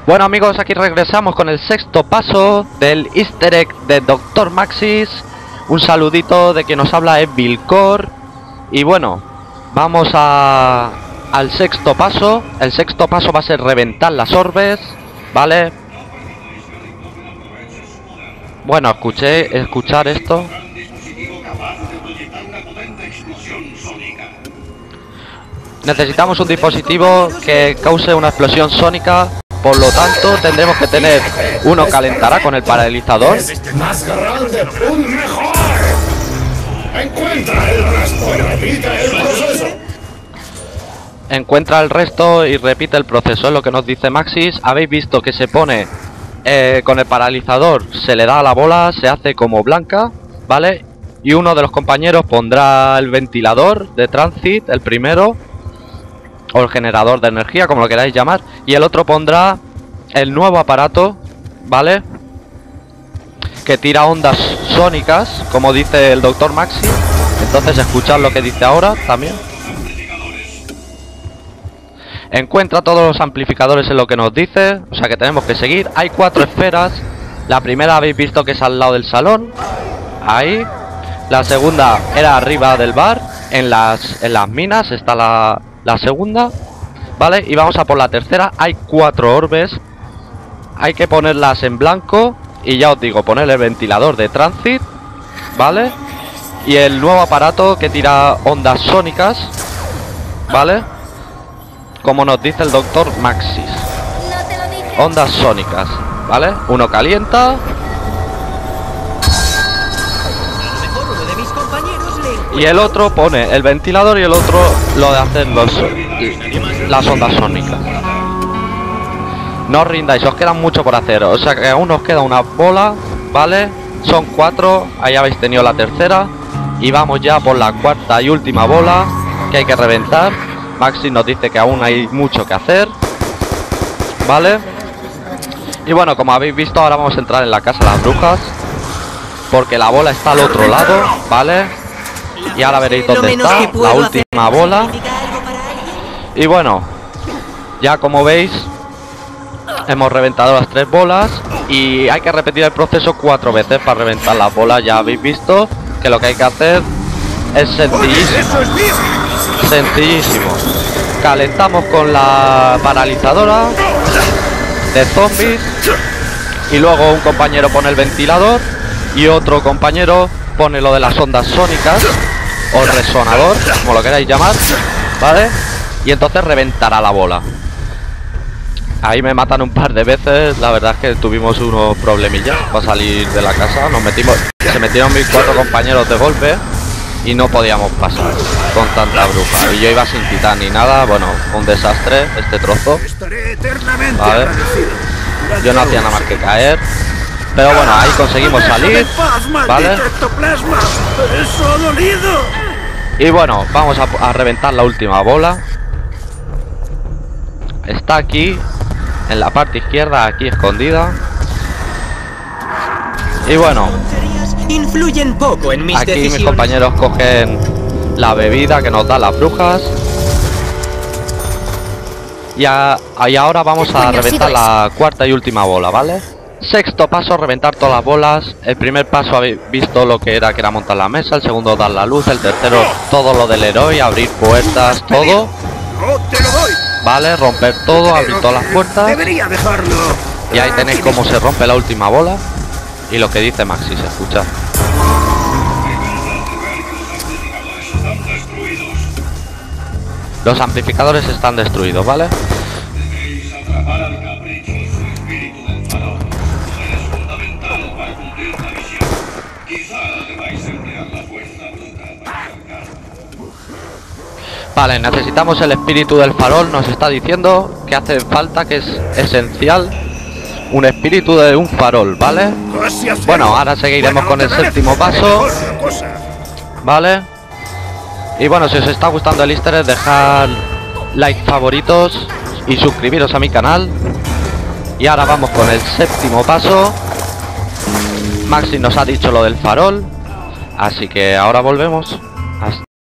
Bueno amigos, aquí regresamos con el sexto paso del easter egg de Dr. Maxis. Un saludito de quien nos habla es Vilcor. Y bueno, vamos al sexto paso. El sexto paso va a ser reventar las orbes, ¿vale? Bueno, escuchar esto. Necesitamos un dispositivo que cause una explosión sónica. Por lo tanto, tendremos que tener uno calentará con el paralizador. Más grande, un mejor. Encuentra el resto y repite el proceso. Encuentra el resto y repite el proceso, es lo que nos dice Maxis. Habéis visto que se pone con el paralizador, se le da a la bola, se hace como blanca, ¿vale? Y uno de los compañeros pondrá el ventilador de Transit, el primero, o el generador de energía, como lo queráis llamar, y el otro pondrá el nuevo aparato, ¿vale? Que tira ondas sónicas, como dice el Dr. Maxi. Entonces escuchad lo que dice ahora también. Encuentra todos los amplificadores en lo que nos dice, o sea que tenemos que seguir. Hay 4 esferas. La primera habéis visto que es al lado del salón, ahí. La segunda era arriba del bar, en las minas está la segunda, ¿vale? Y vamos a por la tercera. Hay 4 orbes. Hay que ponerlas en blanco. Y ya os digo, poner el ventilador de Transit, ¿vale? Y el nuevo aparato que tira ondas sónicas, ¿vale? Como nos dice el Dr. Maxis. Ondas sónicas, ¿vale? Uno calienta. Y el otro pone el ventilador y el otro lo de hacer las ondas sónicas. No os rindáis, os quedan mucho por hacer. O sea que aún nos queda una bola, ¿vale? Son 4, ahí habéis tenido la tercera. Y vamos ya por la cuarta y última bola que hay que reventar. Maxi nos dice que aún hay mucho que hacer, ¿vale? Y bueno, como habéis visto, ahora vamos a entrar en la casa de las brujas, porque la bola está al otro lado, ¿vale? Y ahora veréis dónde está la última bola. Y bueno, ya como veis, hemos reventado las 3 bolas. Y hay que repetir el proceso 4 veces para reventar las bolas. Ya habéis visto que lo que hay que hacer es sencillísimo. Sencillísimo. Calentamos con la paralizadora de zombies. Y luego un compañero pone el ventilador. Y otro compañero pone lo de las ondas sónicas. O resonador, como lo queráis llamar, ¿vale? Y entonces reventará la bola. Ahí me matan un par de veces. La verdad es que tuvimos unos problemillas para salir de la casa. Se metieron mis 4 compañeros de golpe y no podíamos pasar con tanta bruja. Y yo iba sin titán ni nada. Bueno, un desastre este trozo, ¿vale? Yo no hacía nada más que caer. Pero bueno, ahí conseguimos salir, ¿vale? Y bueno, vamos a reventar la última bola. Está aquí, en la parte izquierda, aquí escondida. Y bueno, influyen poco en mis aquí decisiones. mis compañeros cogen la bebida que nos dan las brujas. Y ahora vamos a reventar la cuarta y última bola, ¿vale? Sexto paso, reventar todas las bolas. El primer paso habéis visto lo que era montar la mesa. El segundo, dar la luz. El tercero, todo lo del héroe, abrir puertas, todo. Vale, romper todo, abrir todas las puertas. Y ahí tenéis cómo se rompe la última bola. Y lo que dice Maxi, se escucha. Los amplificadores están destruidos, ¿vale? Vale, necesitamos el espíritu del farol. Nos está diciendo que hace falta, que es esencial, un espíritu de un farol, ¿vale? Bueno, ahora seguiremos con el séptimo paso, ¿vale? Y bueno, si os está gustando el easter egg, dejad like, favoritos y suscribiros a mi canal. Y ahora vamos con el séptimo paso. Maxi nos ha dicho lo del farol, así que ahora volvemos. Hasta